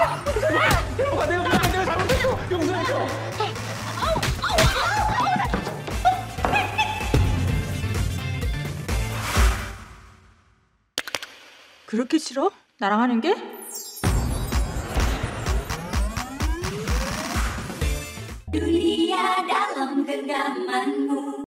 내가 잘못했어. 용서해줘. 그렇게 싫어? 나랑 하는 게? Dunia dalam genggamanmu.